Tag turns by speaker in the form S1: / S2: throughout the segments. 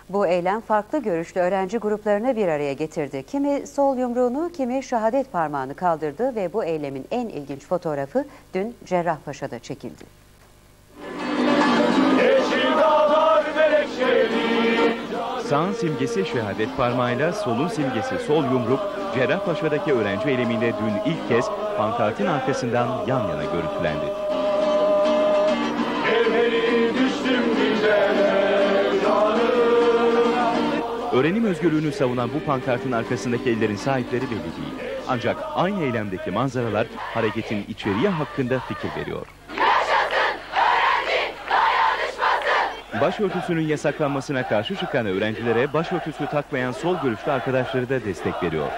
S1: Bu eylem farklı görüşlü öğrenci gruplarını bir araya getirdi. Kimi sol yumruğunu, kimi şehadet parmağını kaldırdı ve bu eylemin en ilginç fotoğrafı dün Cerrahpaşa'da çekildi.
S2: Sağın simgesi şehadet parmağıyla solun simgesi sol yumruk, Cerrahpaşa'daki öğrenci eyleminde dün ilk kez pankartın arkasından yan yana görüntülendi. Öğrenim özgürlüğünü savunan bu pankartın arkasındaki ellerin sahipleri belli değil. Ancak aynı eylemdeki manzaralar hareketin içeriği hakkında fikir veriyor. Başörtüsünün yasaklanmasına karşı çıkan öğrencilere başörtüsü takmayan sol görüşlü arkadaşları da destek veriyor.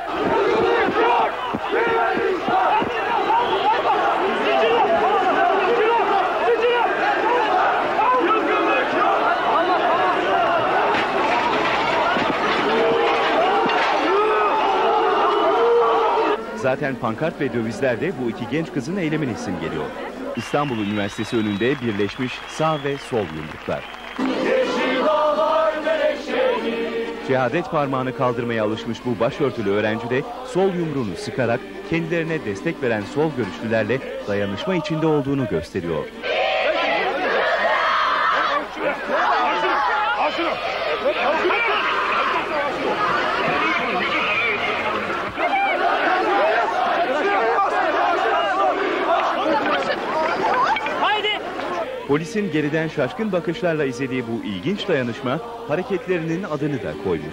S2: Zaten pankart ve dövizler de bu iki genç kızın eylemini simgeliyor. İstanbul Üniversitesi önünde birleşmiş sağ ve sol yumruklar. Şehadet parmağını kaldırmaya alışmış bu başörtülü öğrenci de sol yumruğunu sıkarak kendilerine destek veren sol görüşlülerle dayanışma içinde olduğunu gösteriyor. Polisin geriden şaşkın bakışlarla izlediği bu ilginç dayanışma hareketlerinin adını da koymuş.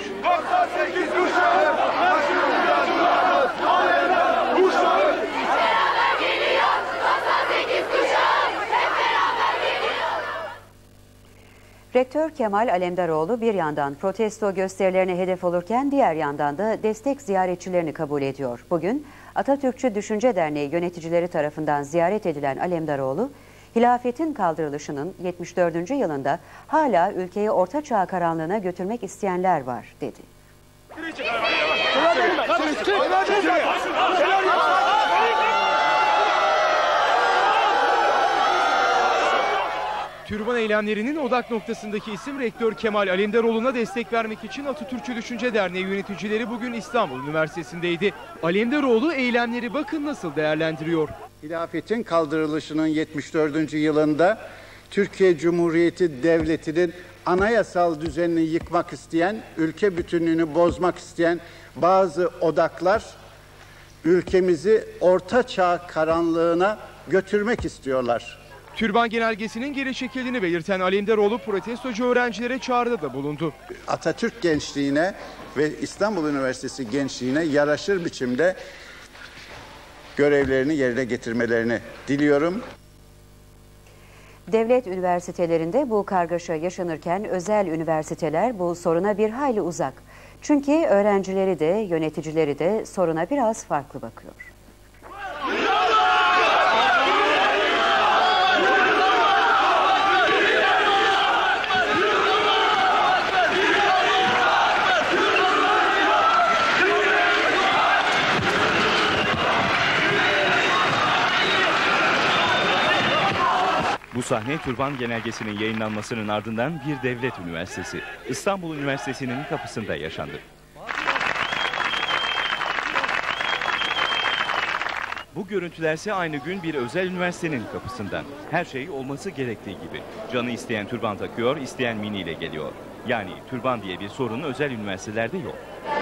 S1: Rektör Kemal Alemdaroğlu bir yandan protesto gösterilerine hedef olurken diğer yandan da destek ziyaretçilerini kabul ediyor. Bugün Atatürkçü Düşünce Derneği yöneticileri tarafından ziyaret edilen Alemdaroğlu, hilafetin kaldırılışının 74. yılında hala ülkeyi Orta Çağ karanlığına götürmek isteyenler var, dedi.
S3: Türban eylemlerinin odak noktasındaki isim Rektör Kemal Alemdaroğlu'na destek vermek için Atatürkçü Düşünce Derneği yöneticileri bugün İstanbul Üniversitesi'ndeydi. Alemdaroğlu eylemleri bakın nasıl değerlendiriyor.
S4: Hilafetin kaldırılışının 74. yılında Türkiye Cumhuriyeti Devleti'nin anayasal düzenini yıkmak isteyen, ülke bütünlüğünü bozmak isteyen bazı odaklar ülkemizi Orta Çağ karanlığına götürmek istiyorlar.
S3: Türban genelgesinin geri çekildiğini belirten Alemdaroğlu protestocu öğrencilere çağrıda da bulundu.
S4: Atatürk gençliğine ve İstanbul Üniversitesi gençliğine yaraşır biçimde görevlerini yerine getirmelerini diliyorum.
S1: Devlet üniversitelerinde bu kargaşa yaşanırken özel üniversiteler bu soruna bir hayli uzak. Çünkü öğrencileri de yöneticileri de soruna biraz farklı bakıyor.
S2: Bu sahne Türban genelgesinin yayınlanmasının ardından bir devlet üniversitesi, İstanbul Üniversitesi'nin kapısında yaşandı. Bu görüntülerse aynı gün bir özel üniversitenin kapısından. Her şey olması gerektiği gibi. Canı isteyen türban takıyor, isteyen miniyle geliyor. Yani türban diye bir sorun özel üniversitelerde yok.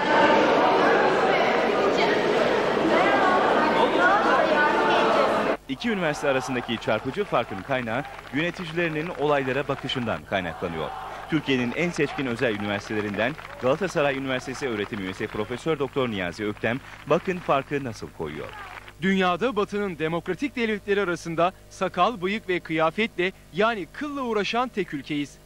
S2: İki üniversite arasındaki çarpıcı farkın kaynağı yöneticilerinin olaylara bakışından kaynaklanıyor. Türkiye'nin en seçkin özel üniversitelerinden Galatasaray Üniversitesi öğretim üyesi Profesör Doktor Niyazi Öktem bakın farkı nasıl koyuyor.
S3: Dünyada Batı'nın demokratik devletleri arasında sakal, bıyık ve kıyafetle yani kılla uğraşan tek ülkeyiz.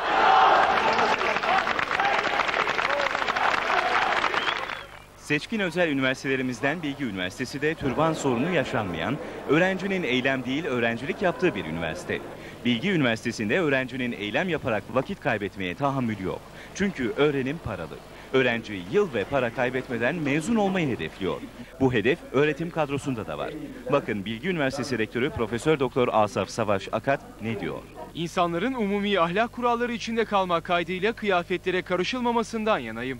S2: Seçkin özel üniversitelerimizden Bilgi Üniversitesi de türban sorunu yaşanmayan, öğrencinin eylem değil öğrencilik yaptığı bir üniversite. Bilgi Üniversitesi'nde öğrencinin eylem yaparak vakit kaybetmeye tahammülü yok. Çünkü öğrenim paralı. Öğrenci yıl ve para kaybetmeden mezun olmayı hedefliyor. Bu hedef öğretim kadrosunda da var. Bakın Bilgi Üniversitesi Rektörü Profesör Doktor Asaf Savaş Akat ne diyor?
S3: İnsanların umumi ahlak kuralları içinde kalmak kaydıyla kıyafetlere karışılmamasından yanayım.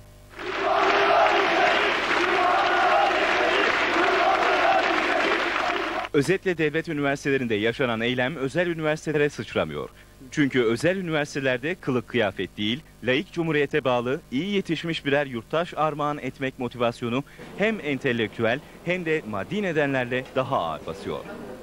S2: Özetle devlet üniversitelerinde yaşanan eylem özel üniversitelere sıçramıyor. Çünkü özel üniversitelerde kılık kıyafet değil, laik cumhuriyete bağlı, iyi yetişmiş birer yurttaş armağan etmek motivasyonu hem entelektüel hem de maddi nedenlerle daha ağır basıyor.